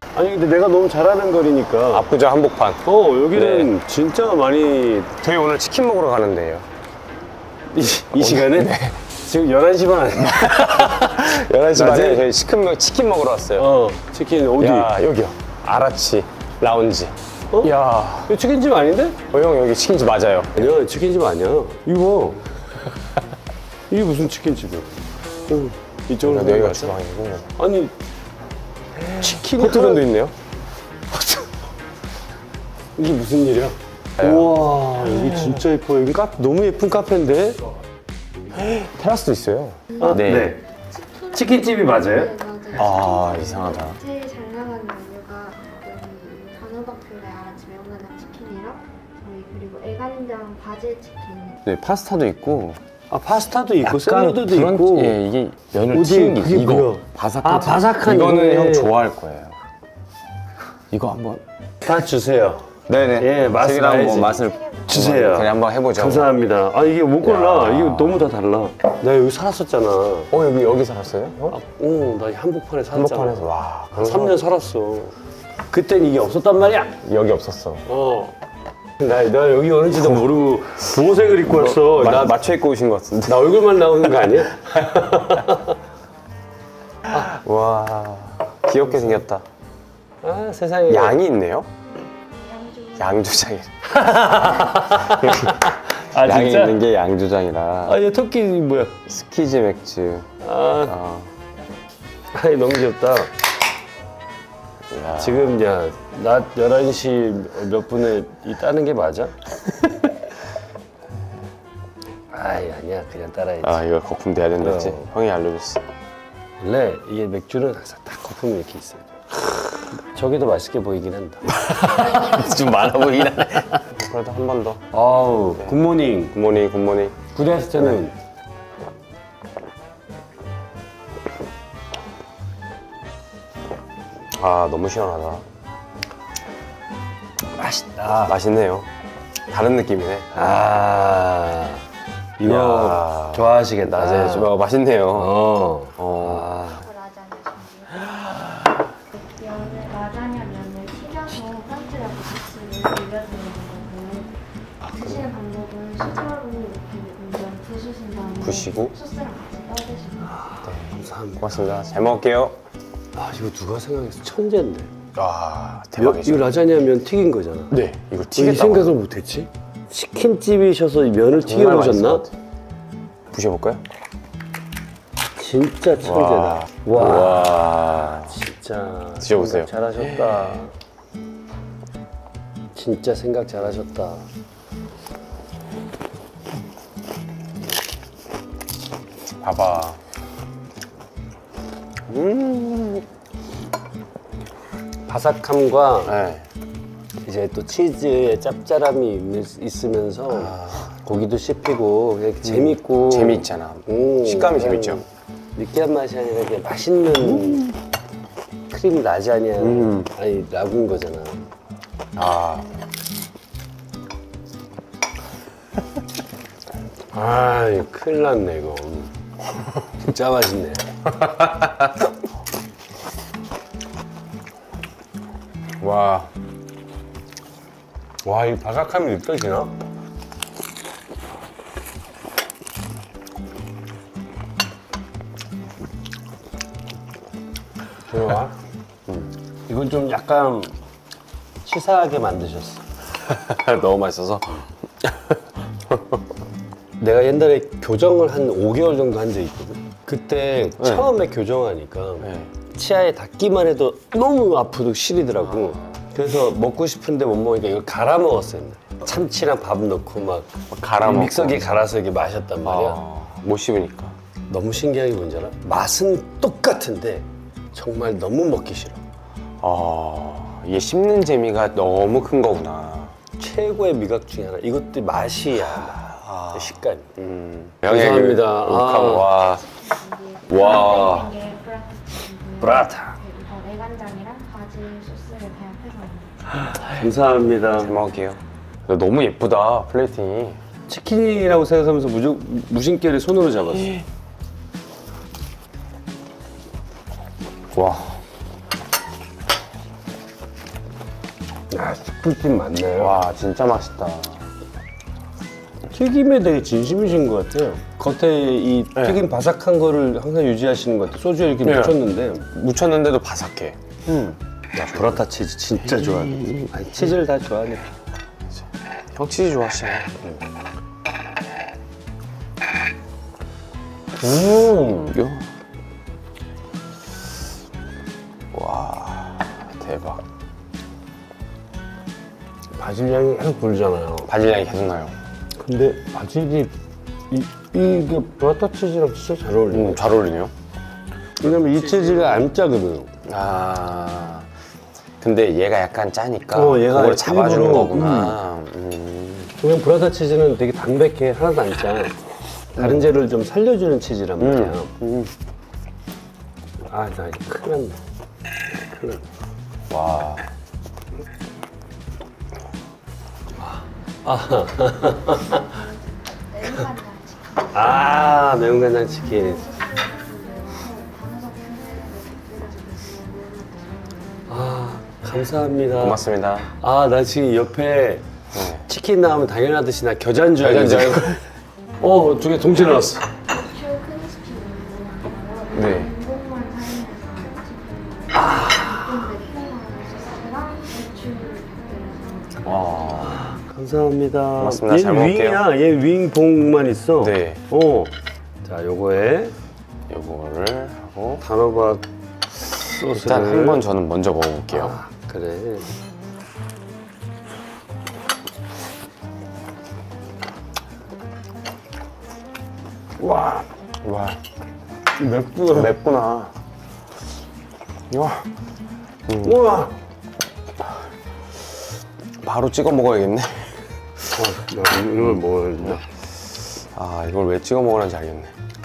아니 근데 내가 너무 잘하는 거리니까. 압구정 한복판. 여기는 진짜 많이. 저희 오늘 치킨 먹으러 가는데요. 이 시간에? 네. 지금 11시 반 아니야? 11시 반에 저희 치킨 먹으러 왔어요. 치킨 어디? 야, 여기요. 아라치 라운지. 야, 이거 치킨집 아닌데? 형 여기 치킨집 맞아요. 아니야, 치킨집 아니야. 이거 이게 무슨 치킨집이야? 이쪽으로 여기가 가자. 주방이고. 아니 치킨이 호텔도 있네요. 이게 무슨 일이야? 우와, 여기 진짜 예뻐. 여기 너무 예쁜 카페인데? 테라스도 있어요. 네. 치킨집이 맞아요? 네, 맞아요. 아, 이상하다. 제일 잘 나가는 메뉴가 단호박퓨레 아라치 매운간장 치킨이랑 저희 그리고 애간장 바질 치킨. 네, 파스타도 있고. 파스타도 있고 약간 샐러드도 브런치, 있고. 예, 이게 면을 어디, 튀긴 게 그게 이거 뭐야? 바삭한. 바삭한 이거는 이거네. 형 좋아할 거예요. 이거 한번. 다 주세요. 네네. 예, 맛을 저희랑 알지. 한번 맛을 주세요. 그냥 한번 해보죠. 감사합니다. 이게 못 골라. 야. 이게 너무 다 달라. 내가 여기 살았었잖아. 여기 살았어요? 형? 나 한복판에 살았잖아. 한복판에서 와. 3년 살았어. 그땐 이게 없었단 말이야. 여기 없었어. 나 여기 오는지도 모르고 보호색을 입고 왔어. 나 맞춰 입고 오신 것 같은데. 나 얼굴만 나오는 거 아니야? 와, 귀엽게 생겼다. 세상에. 양이 있네요? 양조장이라. 양이 진짜? 있는 게 양조장이라. 얘 토끼 뭐야? 스키즈 맥주. 너무 귀엽다. 야. 지금 낮 11시 몇 분에 따는 게 맞아? 아니야. 그냥 따라야지. 이거 거품 돼야 된다지? 형이 알려줬어. 원래 이게 맥주는 항상 딱 거품이 이렇게 있어요. 저게 더 맛있게 보이긴 한다. 좀 많아 보이긴 하네. 그래도 한 번 더. 아우, 굿모닝. 굿모닝. 군대 갔을 때는 너무 시원하다. 맛있다. 맛있네요. 다른 느낌이네. 이거 야. 좋아하시겠다. 낮에 좀 맛있네요. 라자냐 준비해요. 라자냐 면을 튀겨서 프란치라고 소스를 올려주는 거고 드시는 방법은 수저로 이렇게 면 부수신 다음에 부시고? 소스랑 같이 떠드시면 돼요. 감사합니다. 고맙습니다. 잘 먹을게요. 이거 누가 생각했어? 천재인데. 대박이죠. 이거 라자냐면 튀긴 거잖아. 네, 이거 이 튀겼다고. 생각을 못했지? 치킨집이셔서 이 면을 정말 맛있을 튀겨보셨나? 것 같아요. 부셔볼까요? 진짜 천재다. 와. 진짜 드셔보세요. 생각 잘하셨다. 진짜 생각 잘하셨다. 봐봐. 바삭함과 네. 이제 또 치즈의 짭짤함이 있으면서 고기도 씹히고 그냥 재밌고 재미있잖아. 식감이 그냥 재밌죠. 느끼한 맛이 아니라 그냥 맛있는 크림 라자냐 아니 라구인 거잖아. 이거 큰일 났네 이거. 진짜 맛있네. 이 바삭함이 느껴지나? 좋아. 이건 좀 약간 치사하게 만드셨어. 너무 맛있어서. 내가 옛날에 교정을 한 5개월 정도 한 적이 있거든. 그때 처음에 교정하니까 치아에 닿기만 해도 너무 아프고 시리더라고. 그래서 먹고 싶은데 못 먹으니까 이걸 갈아 먹었어요. 참치랑 밥 넣고 막 갈아 먹고. 믹서기에 갈아서 이렇게 마셨단 말이야. 못 씹으니까. 너무 신기한 게 뭔지 알아? 맛은 똑같은데 정말 너무 먹기 싫어. 이게 씹는 재미가 너무 큰 거구나. 최고의 미각 중에 하나. 이것도 맛이야. 식감. 감사합니다. 와. 브라타. 그리고 애간장이랑 바질 소스를 배합해서 감사합니다. 잘 먹을게요. 너무 예쁘다, 플레이팅이. 치킨이라고 생각하면서 무심결에 손으로 잡았어. 와. 아, 스프집 맞네요. 와 진짜 맛있다. 튀김에 되게 진심이신 것 같아요. 겉에 이 튀김 바삭한 거를 항상 유지하시는 것 같아요. 소주에 이렇게 묻혔는데. 묻혔는데도 바삭해. 야, 브라타 치즈 진짜 좋아하네. 아니, 치즈를 다 좋아하네. 형 치즈 좋아하시네. 이거. 와 대박. 바질 향이 계속 불잖아요. 바질 향이 계속 나요. 근데 바질이 이게 브라타 치즈랑 진짜 잘 어울리네. 잘 어울리네요. 왜냐면 이 치즈가 안 짜거든. 아 근데 얘가 약간 짜니까 얘가 그걸 잡아주는 일부러, 거구나. 그냥 브라타 치즈는 되게 담백해. 하나도 안 짜. 다른 재료를 좀 살려주는 치즈란 말이야. 아, 나 이제 큰일 났네. 큰일 났네. 와. 매운 간장 치킨. 아, 매운 간장 치킨. 아, 감사합니다. 고맙습니다. 아, 나 지금 옆에 치킨 나오면 당연하듯이 나 겨자인 줄 알고. 두 개 동시에 나왔어. 슈 크리스피 윙고랑 네. 인공만 사용해서 매콤한 소스랑 배추를 곁들여서 와. 감사합니다. 고맙습니다. 얘 잘 먹을게요. 윙이야. 얘 윙봉만 있어. 네. 자, 요거에 요거를 하고 단호박 소스를. 일단 한번 저는 먼저 먹어볼게요. 아, 그래. 와, 와 맵구나. 맵구나. 와 우와. 바로 찍어 먹어야겠네. 나 이걸 먹어야 된다. 아 이걸 왜 찍어 먹으라는지 알겠네.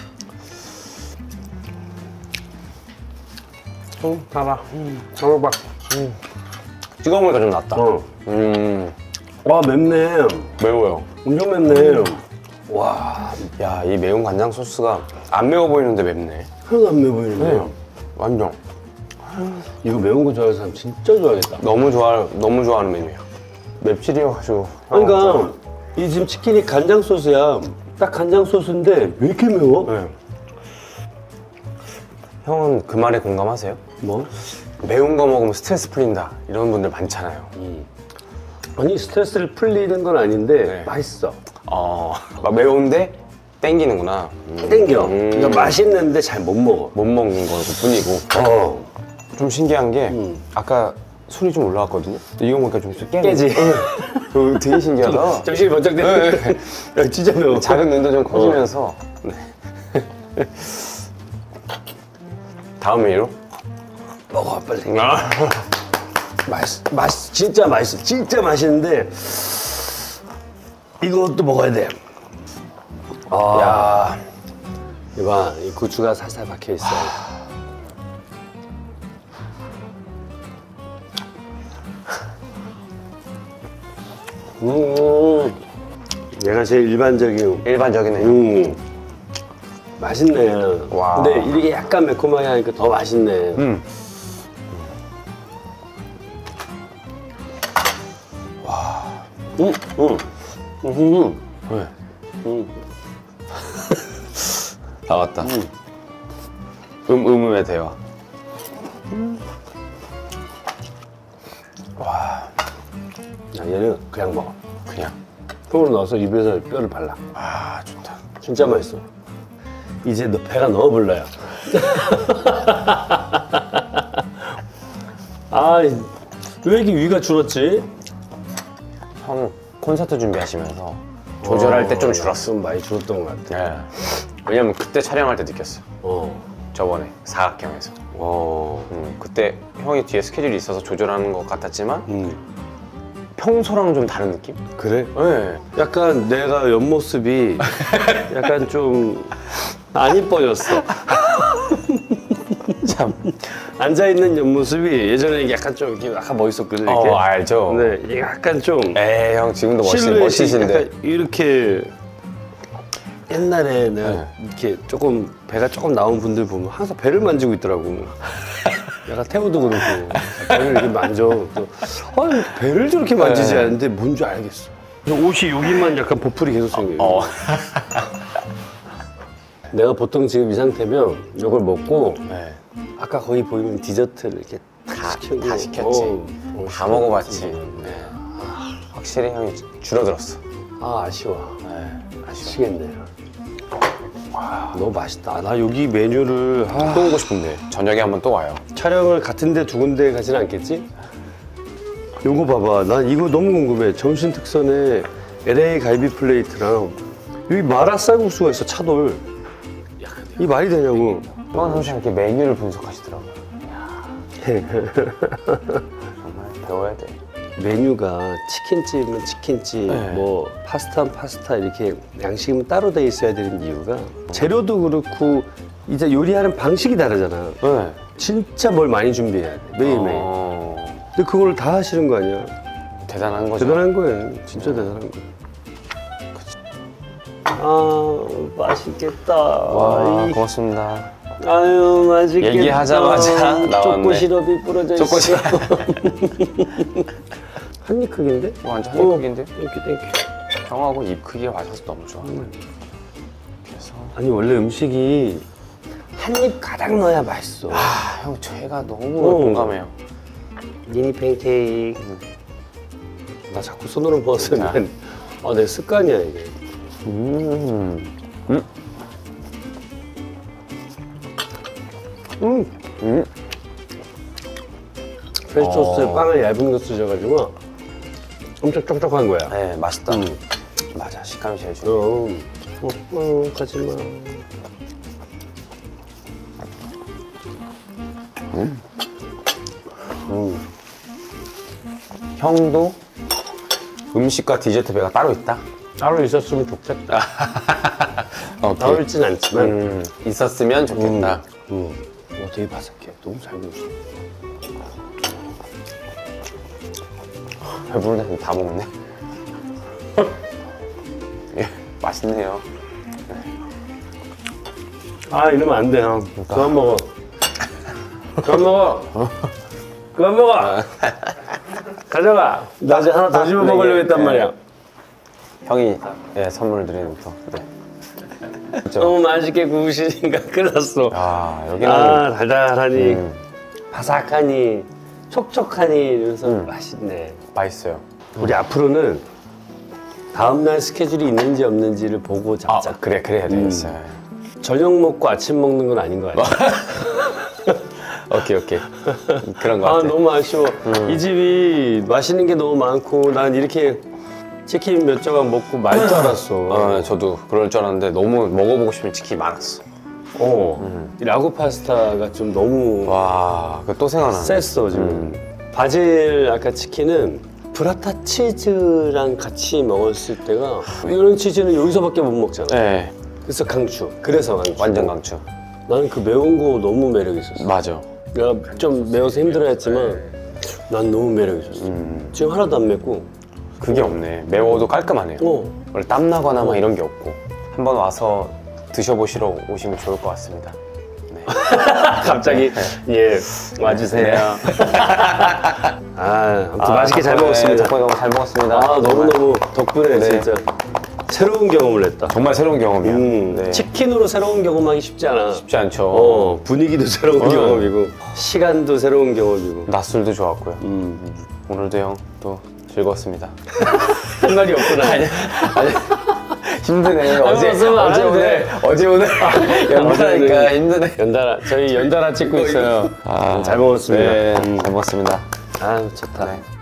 봐봐. 단호박. 찍어 먹으니까 좀 낫다. 와, 맵네. 매워요. 엄청 맵네. 와, 야 이 매운 간장 소스가 안 매워 보이는데 맵네. 하나도 안 매워 보이는데. 완전 이거 매운 거 좋아하는 사람 진짜 좋아하겠다. 너무 좋아하는 메뉴야. 맵찔이어가지고. 그러니까 이 지금 치킨이 간장 소스야. 딱 간장 소스인데 왜 이렇게 매워? 네. 형은 그 말에 공감하세요? 뭐? 매운 거 먹으면 스트레스 풀린다 이런 분들 많잖아요. 아니, 스트레스를 풀리는 건 아닌데 네. 맛있어. 막 매운데 땡기는구나. 땡겨. 그러니까 맛있는데 잘 못 먹어. 못 먹는 거 뿐이고. 좀 신기한 게 아까 술이 좀 올라왔거든요. 이거 먹으니까 좀 깨지. 되게 신기하다. 정신이 번쩍 드네. 야, 진짜 매워. 작은 눈도 좀 커지면서. 네. 다음 메뉴로? 먹어, 빨리. 맛있어. 진짜 맛있어. 진짜 맛있는데 이것도 먹어야 돼. 야, 이봐, 이 고추가 살살 박혀 있어. 얘가 제일 일반적이네. 맛있네. 와. 근데 이게 약간 매콤하게 하니까 더 맛있네. 왜? 나왔다. 음음의 대화. 야, 얘는 그냥 먹어. 그냥. 통으로 넣어서 입에서 뼈를 발라. 아, 좋다. 진짜 맛있어. 이제 너 배가 너무 불러요. 아, 왜 이렇게 위가 줄었지? 형 콘서트 준비하시면서 조절할 때 좀 줄었어. 좀 많이 줄었던 것 같아. 네. 왜냐면 그때 촬영할 때 느꼈어. 어. 저번에 사각형에서. 어. 그때 형이 뒤에 스케줄이 있어서 조절하는 것 같았지만 평소랑 좀 다른 느낌? 그래? 네. 약간 내가 옆모습이 약간 좀 안 이뻐졌어. 참. 앉아있는 옆모습이 예전에 약간 좀 이렇게 약간 멋있었거든. 이렇게. 알죠. 근데 이게 약간 좀 에이, 형 지금도 실루엣이 멋지신데. 약간 이렇게 옛날에 내가 이렇게 조금 배가 조금 나온 분들 보면 항상 배를 만지고 있더라고. 약간 태우도 그러고 배를 이렇게 만져. 아니 배를 저렇게 만지지 않는데 뭔지 알겠어. 옷이 여기만 약간 보풀이 계속 생겨요. 내가 보통 지금 이 상태면 이걸 먹고 아까 거기 보이는 디저트를 이렇게 다 시켰는데, 시켰지. 다 먹어봤지. 네. 확실히 형이 줄어들었어. 아 아쉬워. 아쉬워. 미치겠네요. 와, 너무 맛있다. 나 여기 메뉴를 또 오고 싶은데 저녁에 한번 또 와요. 촬영을 같은 데 두 군데 가지는 않겠지? 요거 봐봐. 난 이거 너무 궁금해. 점심 특선에 LA 갈비 플레이트랑 여기 마라 쌀국수가 있어, 차돌. 이 말이 되냐고. 형은 항상 이렇게 메뉴를 분석하시더라고요. 정말 배워야 돼. 메뉴가 치킨집은 치킨집, 뭐 파스타는 파스타 이렇게 양식은 따로 돼 있어야 되는 이유가 재료도 그렇고 이제 요리하는 방식이 다르잖아. 진짜 뭘 많이 준비해야 돼, 매일매일. 근데 그걸 다 하시는 거 아니야? 대단한 거죠. 대단한 거예요. 진짜 대단한 거예요. 아, 맛있겠다. 와, 고맙습니다. 아유, 맛있겠다. 얘기하자마자 나왔네. 초코 시럽이 뿌려져 있어. 초코 시럽. 한 입 크기인데? 완전 한 입 크기인데? 땡큐. 형하고 입 크기가 맞아서 너무 좋아. 그래서 아니, 원래 음식이 한 입 가닥 넣어야 맛있어. 형 죄가 너무 공감해요. 미니 팬케이크. 나 자꾸 손으로 먹었으면 내 습관이야, 이게. 프렌치 토스트에 빵을 얇은 거 쓰셔가지고 엄청 촉촉한 거야. 네, 맛있다. 맞아, 식감이 제일 좋아. 가지마. 형도 음식과 디저트 배가 따로 있다? 따로 있었으면 좋겠다. 따로 있진 않지만. 있었으면 좋겠다. 되게 바삭해. 너무 잘 구웠어. 배부른데 다 먹네. 예, 맛있네요. 아, 이러면 안 돼, 형. 그만 먹어. 그만 먹어. 그만 먹어. 가져가. 나 이제 하나 더 집어 먹으려고 했단 말이야. 형이 선물을 드리는 또. 네. 너무 맛있게 구우시니까 끝났어. 여기는 달달하니, 바삭하니, 촉촉하니 이러면서 맛있네. 맛있어요. 우리 앞으로는 다음날 스케줄이 있는지 없는지를 보고 잡자. 그래야 되겠어요. 저녁 먹고 아침 먹는 건 아닌 것 같아. 오케이. 그런 거 같아. 너무 아쉬워. 이 집이 맛있는 게 너무 많고 난 이렇게 치킨 몇 조각 먹고 말 줄 알았어. 저도 그럴 줄 알았는데 너무 먹어보고 싶은 치킨이 많았어. 이 라구 파스타가 좀 너무 와, 그거 또 생각나네. 셌어 지금. 바질 아까 치킨은 브라타 치즈랑 같이 먹었을 때가 이런 치즈는 여기서밖에 못 먹잖아. 네, 그래서 강추. 그래서 강추. 완전 강추. 나는 그 매운 거 너무 매력 있었어. 맞아. 내가 좀 매워서 힘들어했지만 난 너무 매력 있었어. 지금 하나도 안 맵고. 그게 없네. 매워도 깔끔하네요. 원래 땀나거나 막 이런 게 없고. 한번 와서 드셔보시러 오시면 좋을 것 같습니다. 네. 갑자기 예 와주세요. 아무튼 맛있게 잘 먹었습니다. 덕분에 너무 잘 먹었습니다. 너무너무 덕분에 네. 진짜 새로운 경험을 했다. 정말 새로운 경험이야. 네. 치킨으로 새로운 경험하기 쉽지 않아. 쉽지 않죠. 분위기도 새로운 경험이고 시간도 새로운 경험이고 낮술도 좋았고요. 오늘도 형 또 즐거웠습니다. 할 말이 없구나. 아니. 힘드네. 어제 오늘 연달아니까 힘드네. 저희 연달아 찍고 있어요. 잘 먹었습니다. 네, 잘 먹었습니다. 좋다. 네.